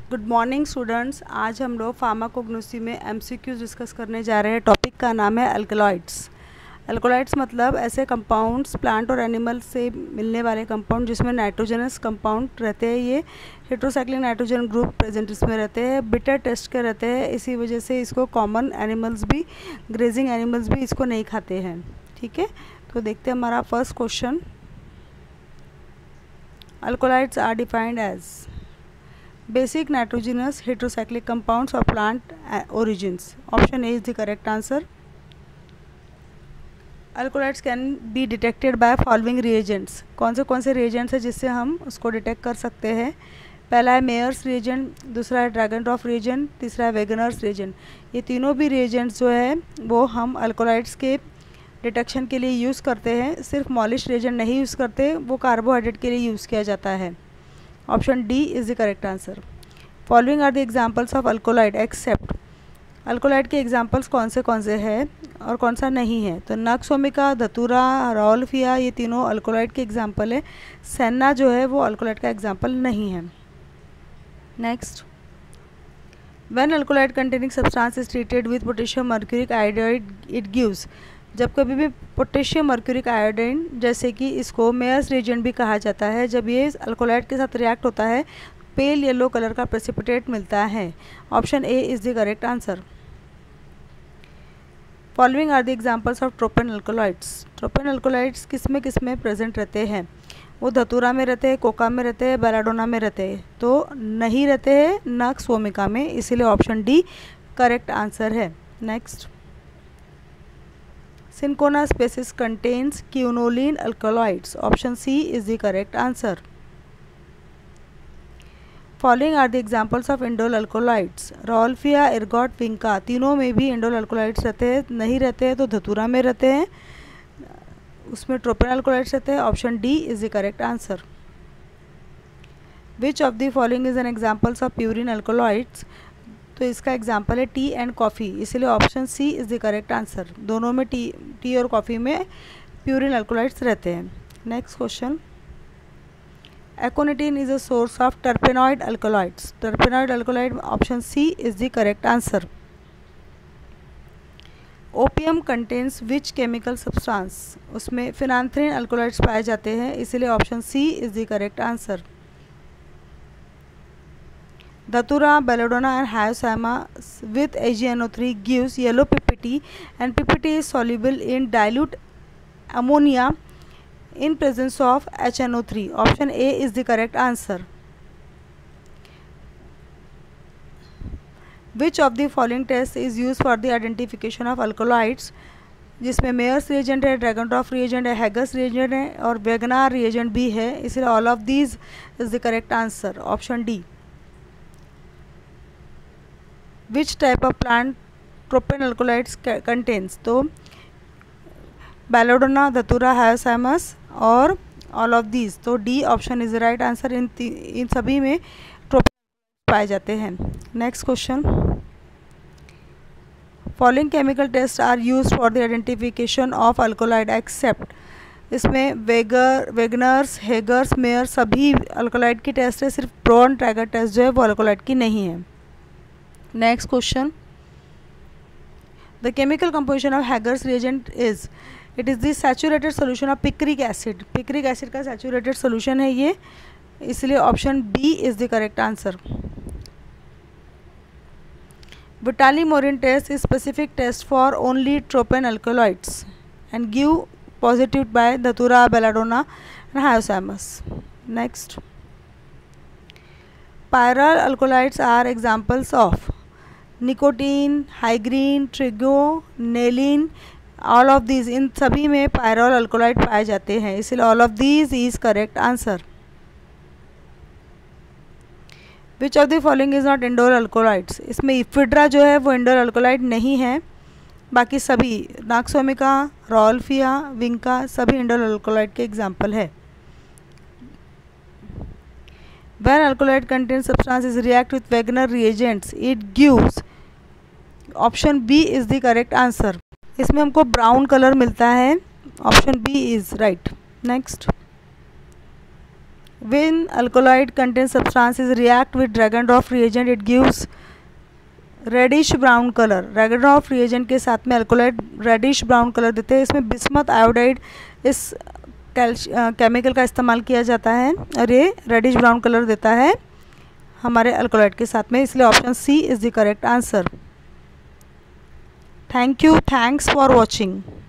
Good morning students. आज हम लोग फार्माकोग्नोसी में एमसीक्यूज डिस्कस करने जा रहे हैं। टॉपिक का नाम है अल्कलॉइड्स। अल्कलॉइड्स मतलब ऐसे कंपाउंड्स प्लांट और एनिमल से मिलने वाले कंपाउंड जिसमें नाइट्रोजनस कंपाउंड रहते हैं। ये हेट्रोसाइक्लिक नाइट्रोजन ग्रुप प्रेजेंट इसमें रहते हैं। बिटर टेस्ट के रहते हैं, इसी वजह से इसको कॉमन एनिमल्स भी, ग्रेजिंग एनिमल्स भी इसको नहीं खाते हैं। ठीक है, तो देखते हैं हमारा first question. Alkaloids are defined as basic nitrogenous heterocyclic compounds of plant origins. Option A is the correct answer. Alkaloids can be detected by following reagents. कौन से reagents है जिससे हम उसको डिटेक्ट कर सकते हैं? पहला है मेयर्स reagent, दूसरा है ड्रैगनड्रॉफ reagent, तीसरा है वेगनर्स reagent। ये तीनों भी reagents जो है वो हम अल्कोलाइड्स के डिटेक्शन के लिए यूज़ करते हैं। सिर्फ मॉलिश reagent नहीं यूज़ करते, वो कार्बोहाइड्रेट के लिए यूज़ किया जाता है। Option D is the correct answer. Following are the examples of alkaloid except. Alkaloid के एग्जाम्पल्स कौन से हैं और कौन सा नहीं है? तो नक्सोमिका, धतूरा, राउल्फिया, ये तीनों अल्कोलाइड के एग्जाम्पल है। सेन्ना जो है वो अल्कोलाइड का एग्जाम्पल नहीं है। Next, when alkaloid containing substance is treated with potassium mercuric iodide it gives. जब कभी भी पोटेशियम मर्क्यूरिक आयोडीन, जैसे कि इसको मेयर्स रिएजेंट भी कहा जाता है, जब ये अल्कोलाइड के साथ रिएक्ट होता है पेल येलो कलर का प्रेसिपिटेट मिलता है। Option A is the correct answer. Following are the examples of tropane alkaloids. Tropane alkaloids किस में प्रेजेंट रहते हैं? वो धतूरा में रहते हैं, कोका में रहते हैं, बेलाडोना में रहते हैं। तो नहीं रहते हैं नक्सोमिका में, इसीलिए ऑप्शन डी करेक्ट आंसर है। Next, Cinchona species contains quinoline alkaloids. Option C is the correct answer. Following are the examples of indole alkaloids. Rauwolfia, ergot, vinca, तीनों में भी इंडोल अल्कोलाइड्स रहते हैं। नहीं रहते हैं तो धतूरा में रहते हैं, उसमें ट्रोपेन अल्कोलाइड्स रहते हैं। Option D is the correct answer. Which of the following is an examples of purine alkaloids. तो इसका एग्जाम्पल है टी एंड कॉफ़ी, इसलिए option C is the correct answer. दोनों में टी और कॉफ़ी में प्यूरिन अल्कोलाइड्स रहते हैं। Next question, aconitine is a source of terpenoid alkaloids. Terpenoid alkaloid, option C is the correct answer. Opium contains which chemical substance. उसमें phenanthrene alkaloids पाए जाते हैं, इसलिए option C is the correct answer. Datura, belladonna and hyoscyamus with AgNO3 gives yellow PPT, and PPT is soluble in dilute ammonia in presence of HNO3. Option A is the correct answer. Which of the following tests is used for the identification of alkaloids? जिसमें Mayer's reagent है, Dragendorff reagent है, हैगस reagent है और Wagon R reagent भी है, इसलिए all of these is the correct answer. Option D. Which type of plant tropane alkaloids contains. तो belladonna, धतूरा, हायोसाइमस और ऑल ऑफ दीज। तो D option is the right answer. इन सभी में ट्रोपेन पाए जाते हैं। Next question, following chemical test are used for the identification of alkaloid except. इसमें वेगनर्स, हेगर्स, मेयर सभी अल्कोलाइड की टेस्ट है, सिर्फ ब्रॉन ट्रैगर टेस्ट जो है वो अल्कोलाइड की नहीं है। Next question, the chemical composition of Hager's reagent is, it is the saturated solution of picric acid. Picric acid का saturated solution है ये, इसलिए option B is the correct answer. Vitali Morin test is specific test for only tropen alkaloids and give positive by Datura, belladonna and hyoscyamus. Next, Pyrrole alkaloids are examples of nicotine, hygrine, trigonelline, all of these. इन सभी में pyrrole alkaloid पाए जाते हैं, इसलिए all of these is correct answer. Which of the following is not indole alkaloids. इसमें ephedra जो है वो इंडोल अल्कोलाइड नहीं है, बाकी सभी नक्सोमिका, राउल्फिया, विंका सभी इंडोल अल्कोलाइड के एग्जाम्पल है। When alkaloid contains substances react with Wegener reagents, it gives. Option B is the correct answer. इसमें हमको ब्राउन कलर मिलता है, option B is right. Next, When alkaloid contains substances react with drag and drop reagent, it gives reddish brown colour. Dragendorff reagent के साथ में alkaloid reddish brown colour देते हैं। इसमें बिस्मथ आयोडाइड इस chemical का इस्तेमाल किया जाता है और ये रेडिश ब्राउन कलर देता है हमारे अल्कोलाइड के साथ में, इसलिए option C is the correct answer. Thank you, thanks for watching.